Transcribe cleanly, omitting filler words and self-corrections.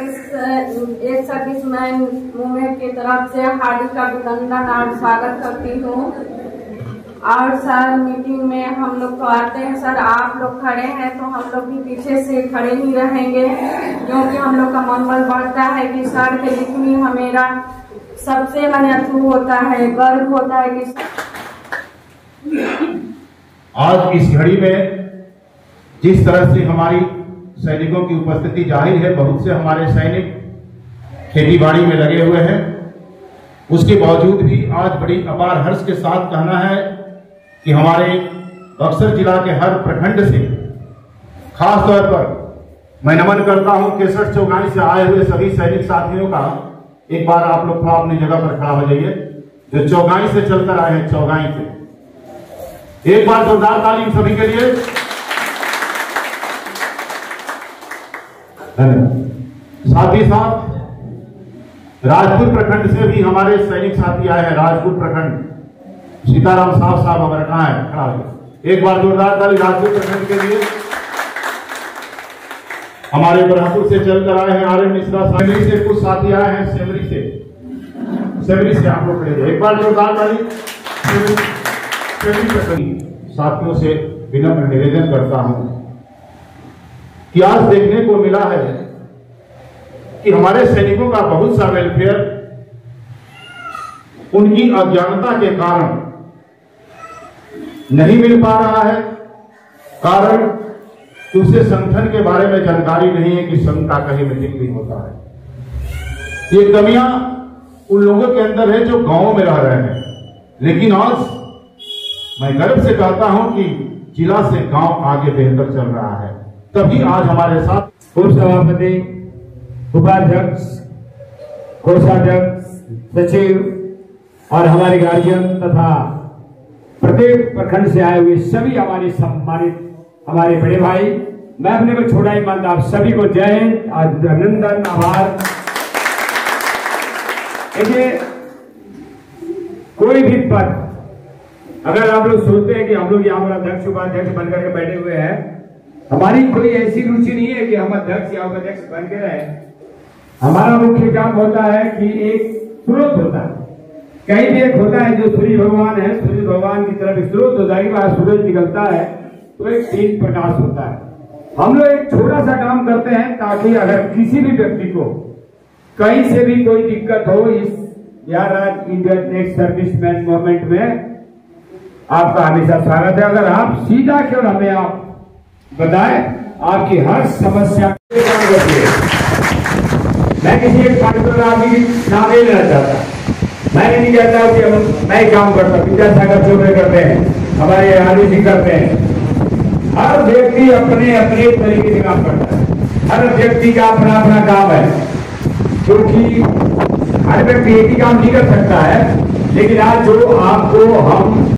एक serviceman movement की तरफ से हार्दिक अभिनंदन और स्वागत करती हूँ। और सर मीटिंग में हम लोग तो आते हैं सर, आप लोग खड़े हैं तो हम लोग भी पीछे से खड़े ही रहेंगे, क्योंकि हम लोग का मनोबल बढ़ता है कि सर के लिखनी हमेरा सबसे मन अथू होता है, गर्व होता है कि आज इस घड़ी में जिस तरह से हमारी सैनिकों की उपस्थिति जाहिर है, बहुत से हमारे सैनिक खेती बाड़ी में लगे हुए हैं, उसके बावजूद भी आज बड़ी अपार हर्ष के साथ कहना है कि हमारे बक्सर जिला के हर प्रखंड से खास तौर पर मैं नमन करता हूं केसर चौगाई से आए हुए सभी सैनिक साथियों का। एक बार आप लोग थोड़ा अपनी जगह पर खड़ा हो जाइए, जो चौगाई से चलकर आए हैं, चौगाई से एक बार जोरदार ताली सभी के लिए। साथ ही साथ राजपुर प्रखंड से भी हमारे सैनिक साथी आए हैं। राजपुर प्रखंड सीताराम साहब हमारे कहाँ है, खड़ा है, एक बार जोरदार ताली राजपुर प्रखंड के लिए। हमारे ब्रह्मपुर से चलकर आए हैं आर्य मिश्रा, सेमरी से कुछ साथी आए हैं, सेमरी से आप लोग खड़े, एक बार जोरदार ताली। साथियों से विनम्र निवेदन करता हूं कि आज देखने को मिला है कि हमारे सैनिकों का बहुत सा वेलफेयर उनकी अज्ञानता के कारण नहीं मिल पा रहा है। कारण कि उसे संगठन के बारे में जानकारी नहीं है कि संघ का कहीं मीटिंग भी होता है। ये कमियां उन लोगों के अंदर है जो गांवों में रह रहे हैं, लेकिन आज मैं गर्व से कहता हूं कि जिला से गांव आगे बेहतर चल रहा है। तभी आज हमारे साथ उप सभापति, उपाध्यक्ष, कोषाध्यक्ष, सचिव और हमारे गार्जियन तथा प्रत्येक प्रखंड से आए हुए सभी हमारे सम्मानित हमारे बड़े भाई, मैं अपने को छोड़ा ही मानता, आप सभी को जय हिंद, अभिनंदन, आभार। देखिए, कोई भी पद अगर आप लोग सोचते हैं कि हम लोग यहाँ पर अध्यक्ष उपाध्यक्ष बनकर के बैठे हुए हैं, हमारी कोई ऐसी रुचि नहीं है कि हम अध्यक्ष या उपाध्यक्ष बन के रहे। हमारा मुख्य काम होता है कि एक स्रोत होता है, कहीं भी एक होता है जो सूर्य भगवान है, सूर्य भगवान की तरफ स्रोत होता है कि वहां सूरज निकलता है तो एक तेज प्रकाश होता है। हम लोग एक छोटा सा काम करते हैं ताकि अगर किसी भी व्यक्ति को कहीं से भी कोई दिक्कत हो, इस इंडियन नेक्स्ट सर्विसमैन मूवमेंट में आपका हमेशा स्वागत है। अगर आप सीधा क्यों हमें आप बताएं आपकी हर समस्या। मैं किसी एक पार्टिकुलर आदमी नाम नहीं लेना चाहता, मैं नहीं कहता कि मैं काम करता, विद्यासागर चौबे करते हैं, हमारे आदि जी करते हैं। हर व्यक्ति अपने अपने तरीके से काम करता है, हर व्यक्ति का अपना अपना काम है, क्योंकि हर व्यक्ति एक ही काम नहीं कर सकता है। लेकिन आज जो आपको हम